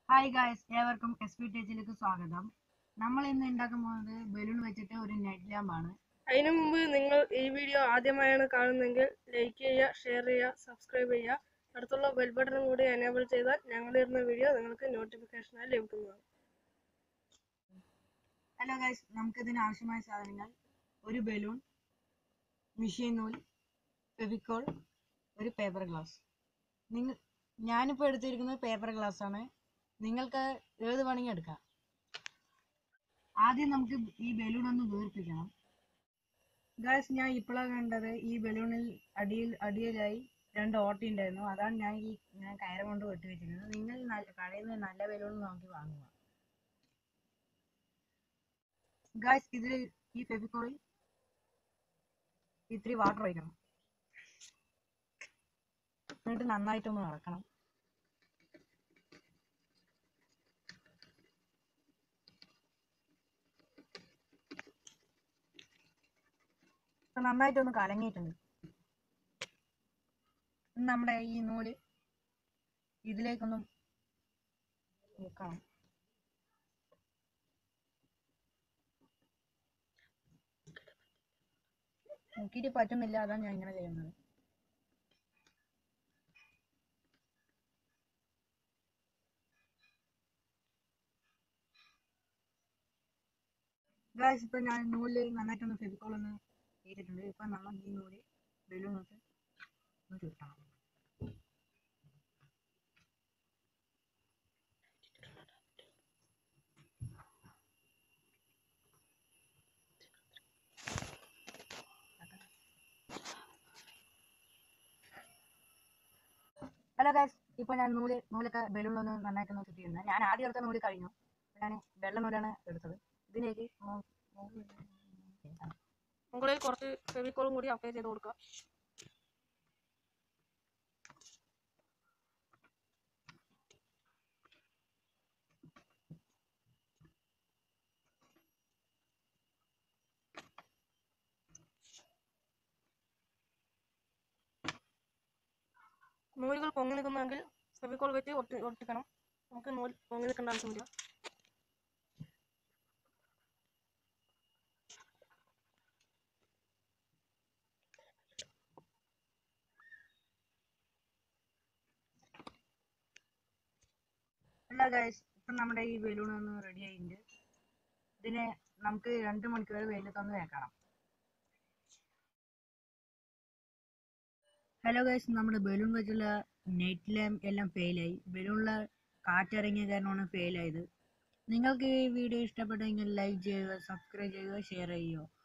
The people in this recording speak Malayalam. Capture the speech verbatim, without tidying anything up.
ഹായ് ഗായ്സ്, ഏവർക്കും എസ് പി ടേച്ചിലേക്ക് സ്വാഗതം. നമ്മൾ ഇന്ന് ഉണ്ടാക്കാൻ പോകുന്നത് ബലൂൺ വെച്ചിട്ട് ഒരു നെറ്റ് ലാമ്പാണ്. അതിനു മുമ്പ് നിങ്ങൾ ഈ വീഡിയോ ആദ്യമായാണ് കാണുന്നതെങ്കിൽ ലൈക്ക് ചെയ്യുക, ഷെയർ ചെയ്യുക, സബ്സ്ക്രൈബ് ചെയ്യുക. അടുത്തുള്ള ബെൽ ബട്ടൺ കൂടി എനേബിൾ ചെയ്താൽ ഞങ്ങളിടുന്ന വീഡിയോ നിങ്ങൾക്ക് നോട്ടിഫിക്കേഷനായി ലഭിക്കുന്നതാണ്. ഹലോ ഗായ്സ്, നമുക്ക് ഇതിന് ആവശ്യമായ സാധനങ്ങൾ: ഒരു ബലൂൺ, മെഷീൻ നൂൽ, ഫെവിക്കോൾ, ഒരു പേപ്പർ ഗ്ലാസ്. നിങ്ങൾ ഞാനിപ്പോൾ എടുത്തിരിക്കുന്നത് പേപ്പർ ഗ്ലാസ് ആണ്. നിങ്ങൾക്ക് ഏത് വേണമെങ്കിൽ എടുക്കാം. ആദ്യം നമുക്ക് ഈ ബലൂൺ ഒന്ന് വീർപ്പിക്കണം. ഗായ്സ്, ഞാൻ ഇപ്പോഴാണ് കണ്ടത് ഈ ബലൂണിൽ അടിയിൽ അടിയിലായി രണ്ട് ഓട്ടി ഉണ്ടായിരുന്നു. അതാണ് ഞാൻ ഈ ഞാൻ കയറ് കൊണ്ട് വെട്ടി വെച്ചിരുന്നത്. നിങ്ങൾ കടയിൽ നിന്ന് നല്ല ബലൂൺ നോക്കി വാങ്ങുക. ഗായ്സ്, ഇതിൽ ഈ ഫെവിക്കോളിൽ ഇത്തിരി വാട്ടർ ഒഴിക്കണം. എന്നിട്ട് നന്നായിട്ടൊന്ന് ഇളക്കണം. നന്നായിട്ടൊന്ന് കലങ്ങിയിട്ടുണ്ട്. നമ്മുടെ ഈ നൂല് ഇതിലേക്കൊന്നും മുക്കണം. മുക്കിയിട്ട് പറ്റുന്നില്ല, അതാണ് ഞാൻ ഇങ്ങനെ ചെയ്യുന്നത്. ഗായ്സ്, ഇപ്പൊ ഞാൻ നൂല് നന്നായിട്ടൊന്ന് ഫെവിക്കോൾ ഒന്ന് ചെയ്തിട്ടുണ്ട്. ഇപ്പൊ നമ്മൾ ഈ നൂല് ബലൂൺ വെച്ച് ഒന്ന് ചുട്ടണം. ഹലോ ഗായ്സ്, ഇപ്പൊ ഞാൻ നൂല് നൂലൊക്കെ ബലൂണൊന്ന് നന്നായിട്ടൊന്ന് ചുറ്റിയിരുന്നു. ഞാൻ ആദ്യം എടുത്ത നൂല് കഴിഞ്ഞു. ഞാൻ വെള്ള നൂലാണ് എടുത്തത്. ഇതിലേക്ക് മുകളിൽ കുറച്ച് ഫെവിക്കോളും കൂടി അപ്ലൈ ചെയ്ത് കൊടുക്കുക. നൂലുകൾ പൊങ്ങി നിൽക്കുന്നെങ്കിൽ ഫെവിക്കോൾ വെച്ച് ഒട്ടി ഒട്ടിക്കണം. നമുക്ക് നൂൽ പൊങ്ങി നിൽക്കേണ്ട ആവശ്യമില്ല. അല്ല ഗായ്സ്, ഇപ്പൊ നമ്മുടെ ഈ ബലൂൺ ഒന്ന് റെഡി ആയിട്ടുണ്ട്. ഇതിനെ നമുക്ക് രണ്ട് മണിക്കൂർ വെയിലത്തൊന്ന് വെക്കണം. ഹലോ ഗൈസ്, നമ്മുടെ ബലൂൺ വെച്ചുള്ള നൈറ്റ് ലാമ്പ് എല്ലാം ഫെയിലായി. ബലൂണിലെ കാറ്റിറങ്ങിയ കാരണമാണ് ഫെയിലായത്. നിങ്ങൾക്ക് ഈ വീഡിയോ ഇഷ്ടപ്പെട്ടെങ്കിൽ ലൈക്ക് ചെയ്യുക, സബ്സ്ക്രൈബ് ചെയ്യുക, ഷെയർ ചെയ്യുക.